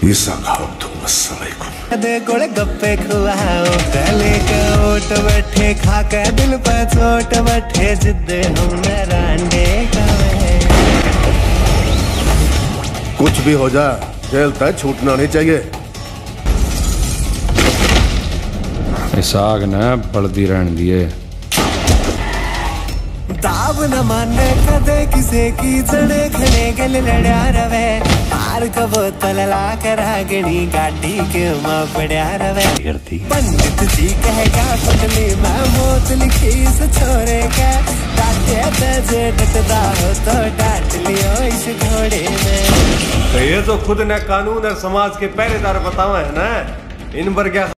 दे गोले गप्पे खुआओ गले का ओट बैठे खाके दिल पे चोट बैठे जिद्दे हम रांडे का कुछ भी हो जा जेल तक छूटना नहीं चाहिए। साग न बलदी रहन दिए दाब न माने कदे किसे की जड़े खने गल लड़ा रवे पार का बोतल ला कर आगनी गाड़ी के मां पड़ा रवे पंडित जी कहेगा पटली मैं मौत लिखी इस छोरे का डांटे जे डटदा हो तो डांट लियो इस घोड़े में। तो ये तो खुद ने कानून और समाज के पहरेदार बतावा है ना, इन पर क्या